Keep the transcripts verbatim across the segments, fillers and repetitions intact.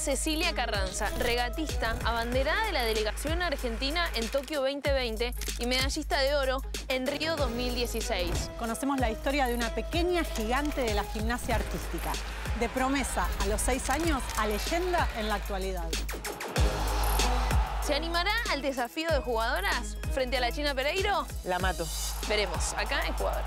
Cecilia Carranza, regatista, abanderada de la delegación argentina en Tokio veinte veinte y medallista de oro en Río dos mil dieciséis. Conocemos la historia de una pequeña gigante de la gimnasia artística. De promesa a los seis años a leyenda en la actualidad. ¿Se animará al desafío de jugadoras frente a la China Pereiro? La mato. Veremos, acá en Jugadoras.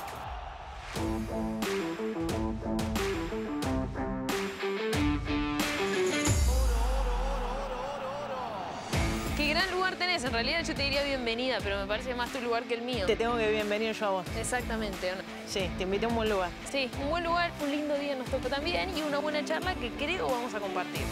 Qué gran lugar tenés. En realidad yo te diría bienvenida, pero me parece más tu lugar que el mío. Te tengo que bienvenir yo a vos. Exactamente, ¿o no? Sí, te invité a un buen lugar. Sí, un buen lugar, un lindo día nos tocó también y una buena charla que creo vamos a compartir.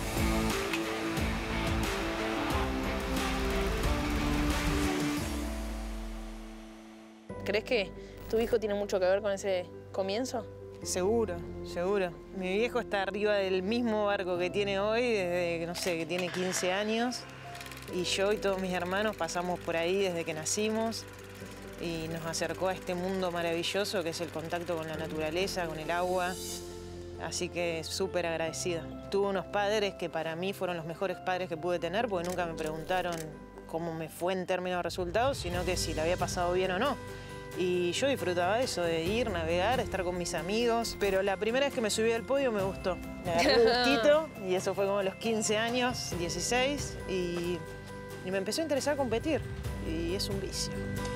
¿Crees que tu hijo tiene mucho que ver con ese comienzo? Seguro, seguro. Mi viejo está arriba del mismo barco que tiene hoy desde, no sé, que tiene quince años. Y yo y todos mis hermanos pasamos por ahí desde que nacimos y nos acercó a este mundo maravilloso que es el contacto con la naturaleza, con el agua. Así que súper agradecida. Tuve unos padres que para mí fueron los mejores padres que pude tener porque nunca me preguntaron cómo me fue en términos de resultados, sino que si la había pasado bien o no. Y yo disfrutaba eso, de ir, navegar, estar con mis amigos. Pero la primera vez que me subí al podio me gustó. Me agarré gustito y eso fue como a los quince años, dieciséis. Y, y me empezó a interesar competir. Y es un vicio.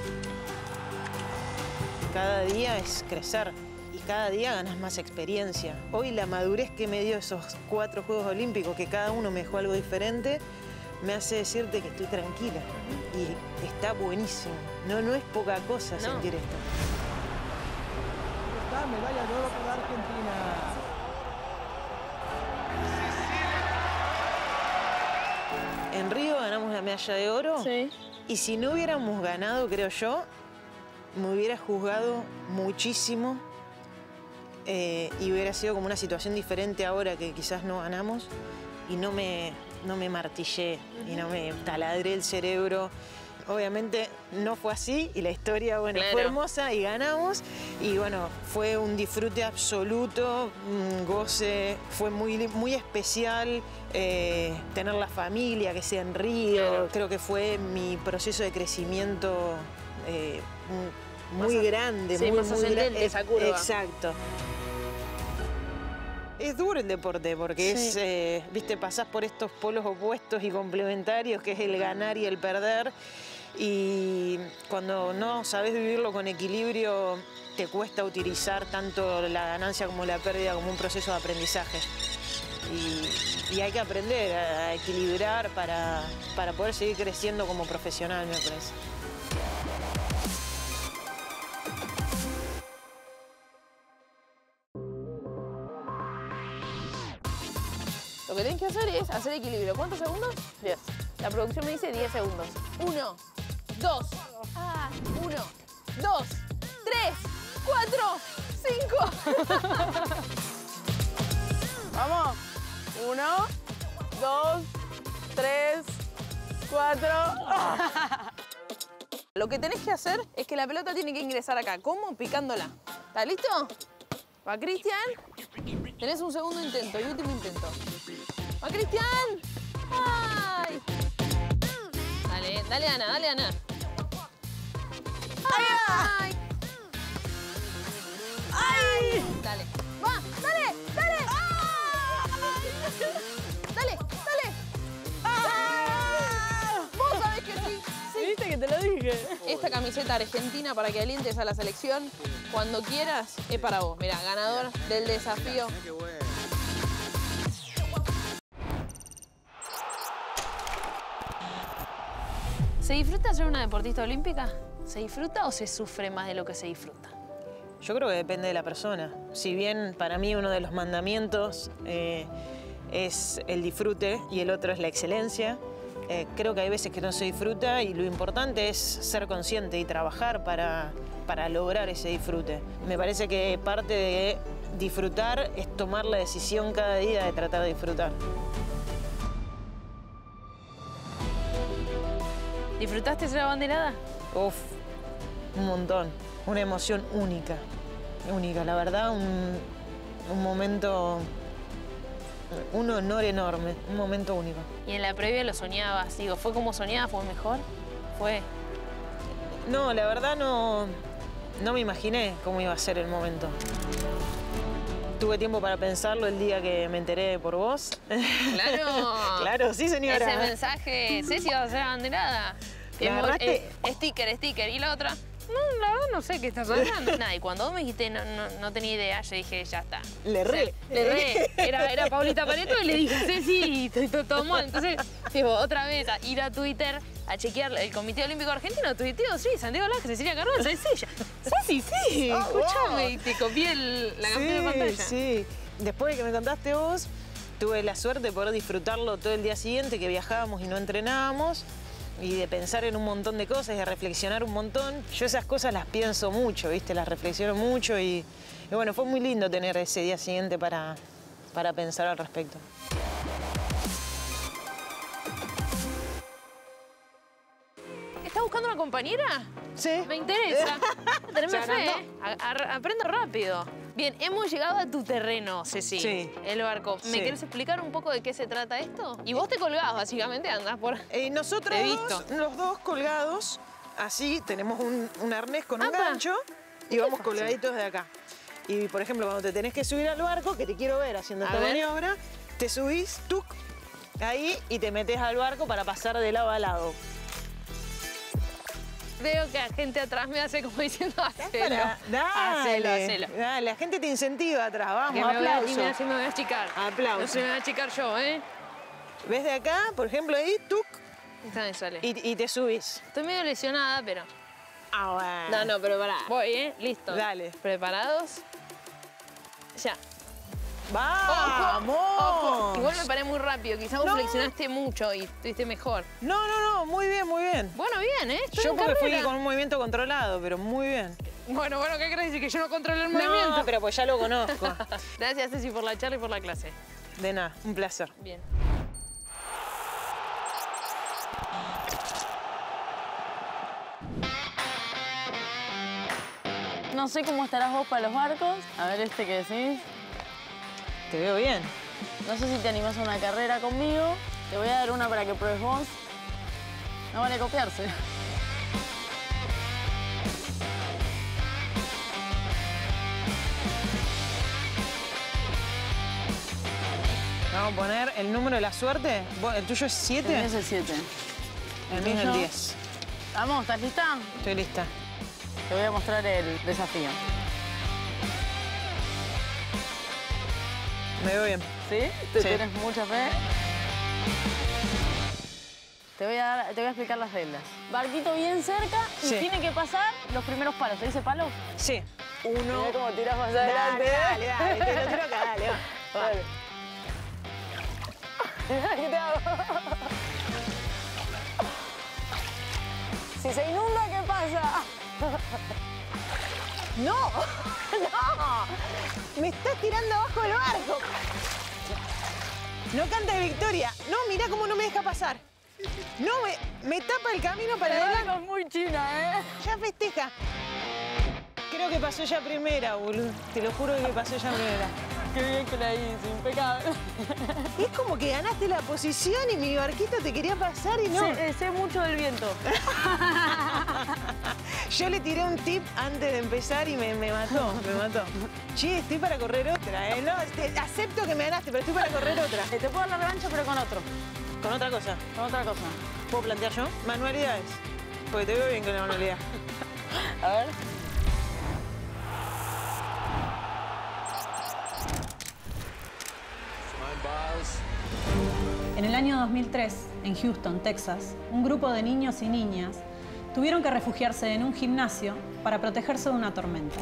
Cada día es crecer y cada día ganas más experiencia. Hoy la madurez que me dio esos cuatro Juegos Olímpicos, que cada uno me dejó algo diferente, me hace decirte que estoy tranquila y está buenísimo. No, no es poca cosa no. sentir esto. Está medalla de oro para Argentina. En Río ganamos la medalla de oro. Sí. Y si no hubiéramos ganado, creo yo, me hubiera juzgado muchísimo eh, y hubiera sido como una situación diferente ahora que quizás no ganamos y no me, no me martillé uh-huh. y no me taladré el cerebro. Obviamente no fue así y la historia, bueno, claro. fue hermosa y ganamos. Y bueno, fue un disfrute absoluto, un goce, fue muy, muy especial eh, tener la familia, que sea en Río. Claro. Creo que fue mi proceso de crecimiento eh, muy más grande. Sí, muy, más muy ascendente esa curva. Exacto. Es duro el deporte porque sí. es, eh, viste, pasás por estos polos opuestos y complementarios, que es el ganar y el perder. Y cuando no sabes vivirlo con equilibrio, te cuesta utilizar tanto la ganancia como la pérdida como un proceso de aprendizaje. Y, y hay que aprender a equilibrar para, para poder seguir creciendo como profesional, me parece. Lo que tenés que hacer es hacer equilibrio. ¿Cuántos segundos? diez. La producción me dice diez segundos. Uno, dos, ah, uno, dos, tres, cuatro, cinco. Vamos. Uno, dos, tres, cuatro. Lo que tenés que hacer es que la pelota tiene que ingresar acá. ¿Cómo? Picándola. ¿Estás listo? Va Cristian. Tenés un segundo intento y último intento. ¡Va Cristian! ¡Ay! Dale, dale Ana, dale Ana. ¡Ay! ¡Ay! Dale. ¡Va! ¡Dale! ¡Dale! ¡Ay! ¡Dale! ¡Dale! ¡Ah! ¡Vos sabés que sí! Sí. ¿Viste que te lo dije? Esta camiseta argentina para que alientes a la selección cuando quieras es para vos. Mirá, ganador del desafío. ¿Se disfruta ser una deportista olímpica? ¿Se disfruta o se sufre más de lo que se disfruta? Yo creo que depende de la persona. Si bien para mí uno de los mandamientos eh, es el disfrute y el otro es la excelencia, eh, creo que hay veces que no se disfruta y lo importante es ser consciente y trabajar para, para lograr ese disfrute. Me parece que parte de disfrutar es tomar la decisión cada día de tratar de disfrutar. ¿Disfrutaste ser abanderada? Uf, un montón. Una emoción única. Única, la verdad, un, un momento un honor enorme, un momento único. Y en la previa lo soñabas, digo, ¿fue como soñabas? ¿Fue mejor? Fue. No, la verdad no, no me imaginé cómo iba a ser el momento. Tuve tiempo para pensarlo el día que me enteré por vos. Claro. Claro, sí, señora. Ese mensaje, Ceci va a ser abanderada. ¿La Emo- agarraste? eh, sticker, sticker. Y la otra, no, la verdad no sé qué estás hablando. Nada, y cuando vos me dijiste no, no, no tenía idea, yo dije, ya está. Le O sea, re. le re. Era, era Paulita Pareto y le dije, Ceci, estoy todo, todo mal. Entonces, tipo, otra vez, a ir a Twitter a chequear el Comité Olímpico Argentino, tuiteó, sí, Santiago Laje, Cecilia Carrón, Ceci, Ceci, sí, Oh, escúchame. wow. Y te copié el- la captura de Sí, pantalla. sí. Después de que me contaste vos, tuve la suerte de poder disfrutarlo todo el día siguiente, que viajábamos y no entrenábamos, y de pensar en un montón de cosas, de reflexionar un montón. Yo esas cosas las pienso mucho, ¿viste? Las reflexiono mucho y, y bueno, fue muy lindo tener ese día siguiente para, para pensar al respecto. ¿Estás buscando una compañera? Sí. Me interesa. Teneme Se fe, agrandó. ¿eh? A- a- aprendo rápido. Bien, hemos llegado a tu terreno, Ceci. Sí. El barco. ¿Me Sí. querés explicar un poco de qué se trata esto? Y vos te colgás, básicamente, andás por... Eh, nosotros Te he visto. dos, los dos colgados, así, tenemos un, un arnés con un Apa. gancho y vamos colgaditos de acá. Y, por ejemplo, cuando te tenés que subir al barco, que te quiero ver haciendo A esta ver. maniobra, te subís, tuc, ahí y te metes al barco para pasar de lado a lado. Veo que la gente atrás me hace como diciendo, hacelo. Para- Hacelo, dale, hacelo. dale, la gente te incentiva atrás, vamos, Que me voy a, y aplauso. mira si me voy a achicar. Aplauso. No se me voy a achicar yo, ¿eh? ¿Ves de acá, por ejemplo, ahí, tuc, Esta me sale. y, y te subís? Estoy medio lesionada, pero... Ah, bueno. No, no, pero pará. Voy, ¿eh? Listo. Dale. ¿Preparados? Ya. ¡Vamos! Ojo. Igual me paré muy rápido. Quizás vos No. flexionaste mucho y estuviste mejor. No, no, no, muy bien, muy bien. Bueno, bien, ¿eh? Estoy Yo en porque fui carrera. con un movimiento controlado, pero muy bien. Bueno, bueno, ¿qué querés decir? Que yo no controlo el movimiento. No, pero pues ya lo conozco. Gracias, Ceci, por la charla y por la clase. De nada, un placer. Bien. No sé cómo estarás vos para los barcos. A ver este que decís. Te veo bien. No sé si te animás a una carrera conmigo. Te voy a dar una para que pruebes vos. No vale copiarse. Vamos a poner el número de la suerte. ¿Vos- ¿El tuyo es El siete? mío es el siete. El mío es el tuyo? diez. Vamos, ¿estás lista? Estoy lista. Te voy a mostrar el desafío. Me veo bien. ¿Sí? ¿Te Sí. tienes mucha fe? Te voy, a dar, te voy a explicar las reglas. Barquito bien cerca y Sí. tiene que pasar los primeros palos. ¿Se dice palo? Sí. Uno. Mirá cómo tirás más Dale, adelante. dale, dale. Te lo tiro acá, dale, va. Va. Dale. ¿Qué te hago? Si se inunda, ¿qué pasa? ¡No! ¡No! Me estás tirando abajo del barco. No canta de victoria. No, mirá cómo no me deja pasar. No, me, me tapa el camino para adelante. Es muy china, ¿eh? Ya festeja. Creo que pasó ya primera, boludo. Te lo juro que pasó ya primera. Qué bien que la hice, impecable. Es como que ganaste la posición y mi barquito te quería pasar y no. Sé, eh, sé mucho del viento. Yo le tiré un tip antes de empezar y me, me mató, me mató. Che, estoy para correr otra, ¿eh? No, te- acepto que me ganaste, pero estoy para correr otra. Eh, Te puedo dar la revancha, pero con otro. Con otra cosa. Con otra cosa. ¿Puedo plantear yo? Manualidades. Porque te veo bien con la manualidad. A ver. En el año dos mil tres, en Houston, Texas, un grupo de niños y niñas tuvieron que refugiarse en un gimnasio para protegerse de una tormenta.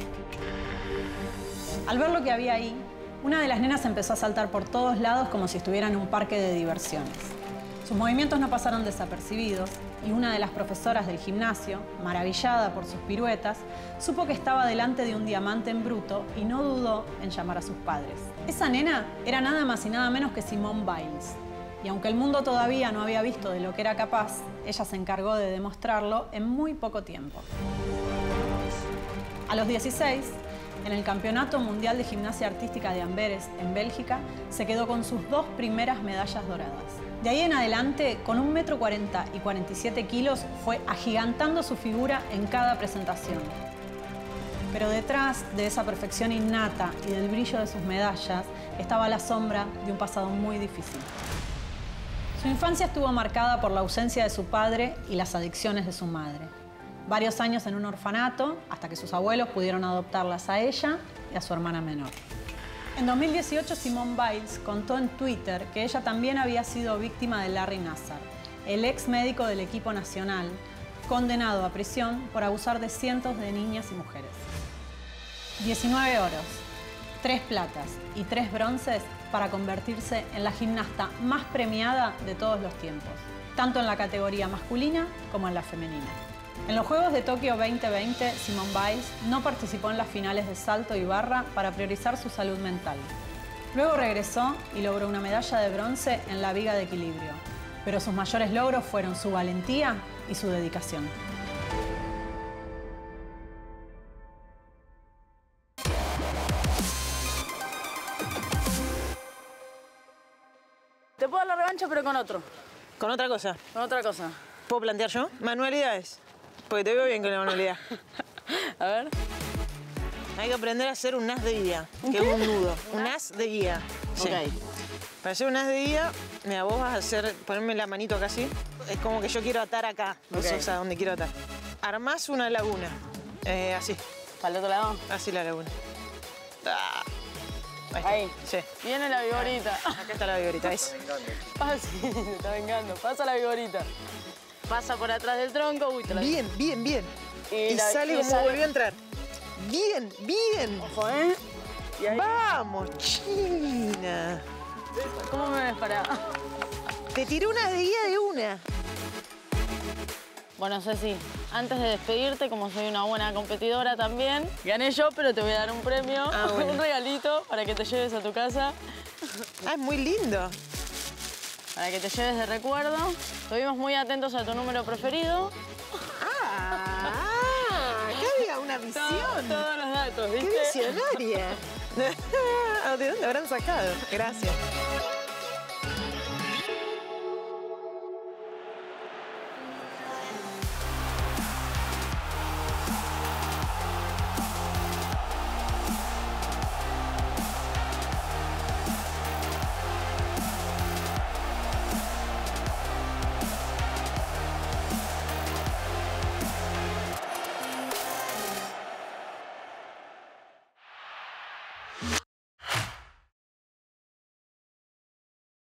Al ver lo que había ahí, una de las nenas empezó a saltar por todos lados como si estuviera en un parque de diversiones. Sus movimientos no pasaron desapercibidos y una de las profesoras del gimnasio, maravillada por sus piruetas, supo que estaba delante de un diamante en bruto y no dudó en llamar a sus padres. Esa nena era nada más y nada menos que Simone Biles. Y aunque el mundo todavía no había visto de lo que era capaz, ella se encargó de demostrarlo en muy poco tiempo. A los dieciséis, En el Campeonato Mundial de Gimnasia Artística de Amberes, en Bélgica, se quedó con sus dos primeras medallas doradas. De ahí en adelante, con un metro cuarenta y cuarenta y siete kilos, fue agigantando su figura en cada presentación. Pero detrás de esa perfección innata y del brillo de sus medallas, estaba la sombra de un pasado muy difícil. Su infancia estuvo marcada por la ausencia de su padre y las adicciones de su madre. Varios años en un orfanato, hasta que sus abuelos pudieron adoptarlas a ella y a su hermana menor. En dos mil dieciocho, Simone Biles contó en Twitter que ella también había sido víctima de Larry Nassar, el ex médico del equipo nacional, condenado a prisión por abusar de cientos de niñas y mujeres. diecinueve oros, tres platas y tres bronces para convertirse en la gimnasta más premiada de todos los tiempos, tanto en la categoría masculina como en la femenina. En los Juegos de Tokio veinte veinte, Simone Biles no participó en las finales de salto y barra para priorizar su salud mental. Luego regresó y logró una medalla de bronce en la viga de equilibrio, pero sus mayores logros fueron su valentía y su dedicación. Te puedo dar la revancha, pero con otro. Con otra cosa. Con otra cosa. ¿Puedo plantear yo? Manualidades. Porque te veo bien con la manualidad. A ver. Hay que aprender a hacer un as de guía, que es un nudo. Un as de guía. Sí. Ok. Para hacer un as de guía, mira, vos vas a hacer, ponerme la manito acá así. Es como que yo quiero atar acá. Ok. Eso es a donde quiero atar. Armás una laguna. Eh, así. ¿Para el otro lado? Así la laguna. Ah. Ahí. Está. Ahí. Sí. Viene la vigorita. Acá está la vigorita, ¿ves? Pasa, sí, se está vengando. Pasa la vigorita. Pasa por atrás del tronco. Uy, te la... Bien, bien, bien. Y, Y, la- sale y como sale- volvió a entrar. Bien, bien. Ojo, ¿eh? Y ahí... Vamos, China. ¿Cómo me ves para...? Te tiré una de guía de una. Bueno, Ceci, antes de despedirte, como soy una buena competidora también, gané yo, pero te voy a dar un premio, Ah, bueno. un regalito para que te lleves a tu casa, Ah, es muy lindo. para que te lleves de recuerdo. Estuvimos muy atentos a tu número preferido. Ah, acá había una Todo- visión. todos los datos, ¡Qué ¿viste? visionaria! ¿De dónde habrán sacado? Gracias.